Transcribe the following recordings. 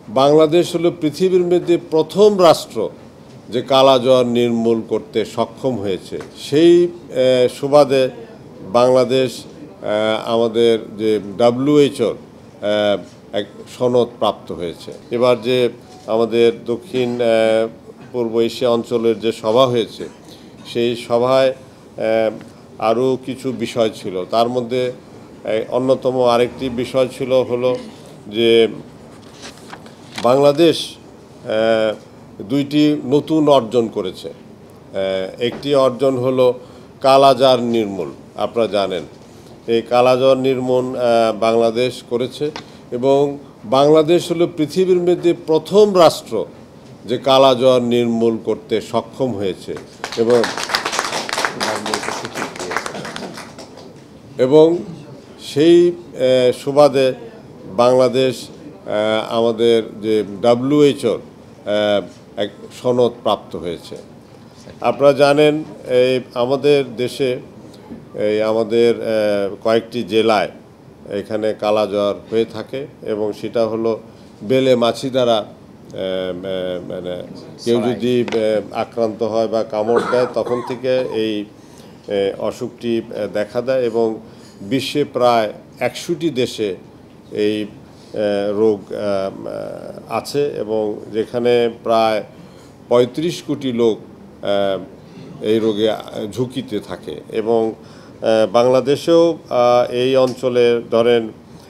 বাংলাদেশ হলো পৃথিবীর মধ্যে প্রথম রাষ্ট্র যে কালাজ্বর নির্মূল করতে সক্ষম হয়েছে। সেই সুবাদে বাংলাদেশ আমাদের যে WHO এক সনদ প্রাপ্ত হয়েছে। এবার যে আমাদের দক্ষিণ পূর্ব এশিয়া অঞ্চলের যে সভা হয়েছে, সেই সভায় আরও কিছু বিষয় ছিল। তার মধ্যে অন্যতম আরেকটি বিষয় হলো যে বাংলাদেশ দুইটি নতুন অর্জন করেছে। একটি অর্জন হলো কালাজ্বর নির্মূল। আপনারা জানেন এই কালাজ্বর নির্মূল বাংলাদেশ করেছে এবং বাংলাদেশ হলো পৃথিবীর মধ্যে প্রথম রাষ্ট্র যে কালাজ্বর নির্মূল করতে সক্ষম হয়েছে এবং সেই সুবাদে বাংলাদেশ আমাদের যে WHO এক সনদ প্রাপ্ত হয়েছে। আপনারা জানেন এই আমাদের দেশে আমাদের কয়েকটি জেলায় এখানে কালাজ্বর হয়ে থাকে এবং সেটা হলো বেলে মাছি দ্বারা মানে কেউ যদি আক্রান্ত হয় বা কামড় দেয় তখন থেকে এই অসুখটি দেখা দেয় এবং বিশ্বে প্রায় 100টি দেশে এই রোগ আছে এবং যেখানে প্রায় 35 কোটি লোক এই রোগে ঝুঁকিতে থাকে এবং বাংলাদেশেও এই অঞ্চলে ধরেন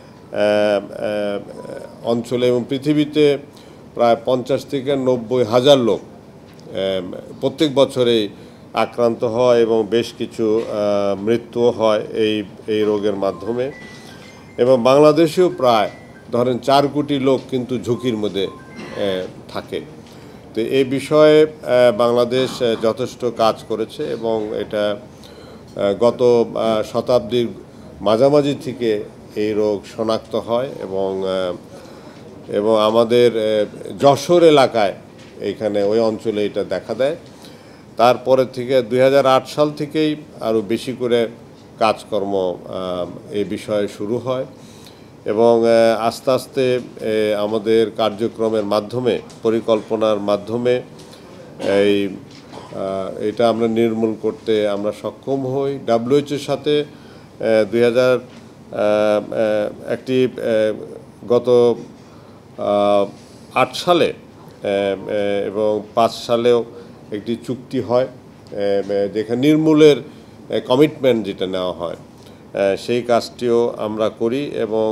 অঞ্চলে এবং পৃথিবীতে প্রায় 50 থেকে 90 হাজার লোক প্রত্যেক বছরেই আক্রান্ত হয় এবং বেশ কিছু মৃত্যুও হয় এই রোগের মাধ্যমে এবং বাংলাদেশেও প্রায় ধরেন 4 কোটি লোক কিন্তু ঝুঁকির মধ্যে থাকে। তো এই বিষয়ে বাংলাদেশ যথেষ্ট কাজ করেছে এবং এটা গত শতাব্দীর মাঝামাঝি থেকে এই রোগ শনাক্ত হয় এবং আমাদের যশোর এলাকায় এইখানে ওই অঞ্চলে এটা দেখা দেয়। তারপরে থেকে 2008 সাল থেকেই আরও বেশি করে কাজকর্ম এই বিষয়ে শুরু হয় এবং আস্তে আস্তে আমাদের কার্যক্রমের মাধ্যমে পরিকল্পনার মাধ্যমে এটা আমরা নির্মূল করতে আমরা সক্ষম হই। WHO-র সাথে 2000 একটি গত 8 সালে এবং 5 সালেও একটি চুক্তি হয় যেখানে নির্মূলের কমিটমেন্ট যেটা নেওয়া হয় সেই কাজটিও আমরা করি এবং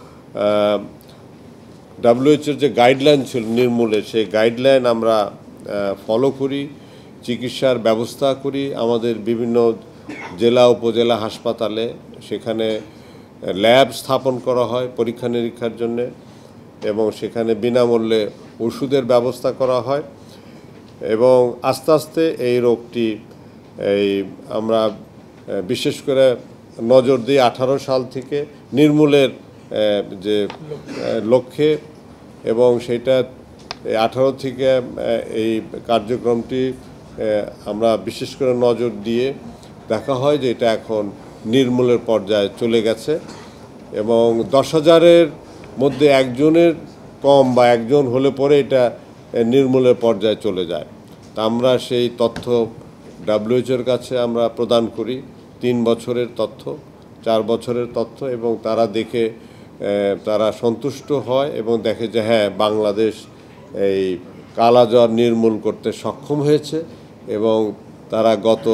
WHO-র যে গাইডলাইন ছিল নির্মূলের সেই গাইডলাইন আমরা ফলো করি, চিকিৎসার ব্যবস্থা করি। আমাদের বিভিন্ন জেলা উপজেলা হাসপাতালে সেখানে ল্যাব স্থাপন করা হয় পরীক্ষা নিরীক্ষার জন্য এবং সেখানে বিনামূল্যে ওষুধের ব্যবস্থা করা হয় এবং আস্তে আস্তে এই রোগটি আমরা বিশেষ করে নজর দিই 18 সাল থেকে নির্মূলের যে লক্ষ্যে এবং সেটা 18 থেকে এই কার্যক্রমটি আমরা বিশেষ করে নজর দিয়ে দেখা হয় যে এটা এখন নির্মূলের পর্যায়ে চলে গেছে এবং 10,000-এর মধ্যে একজনের কম বা একজন হলে পরে এটা নির্মূলের পর্যায়ে চলে যায়। তা আমরা সেই তথ্য WHO-র কাছে আমরা প্রদান করি 3 বছরের তথ্য, 4 বছরের তথ্য এবং তারা দেখে তারা সন্তুষ্ট হয় এবং দেখে যে হ্যাঁ বাংলাদেশ এই কালাজ্বর নির্মূল করতে সক্ষম হয়েছে এবং তারা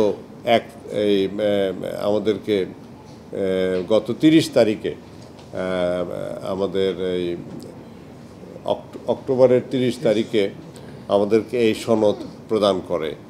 আমাদেরকে গত 30 তারিখে আমাদের এই অক্টোবরের 30 তারিখে আমাদেরকে এই সনদ প্রদান করে।